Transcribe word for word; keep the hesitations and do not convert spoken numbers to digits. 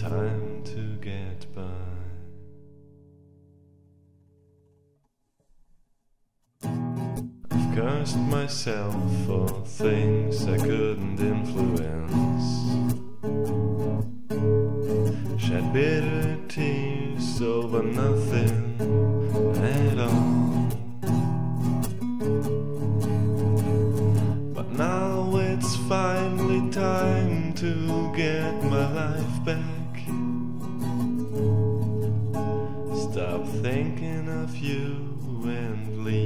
time to get by. I've cursed myself for things I couldn't influence, shed bitter tears over nothing at all. But now it's finally time to get my life back. Stop thinking of you and leave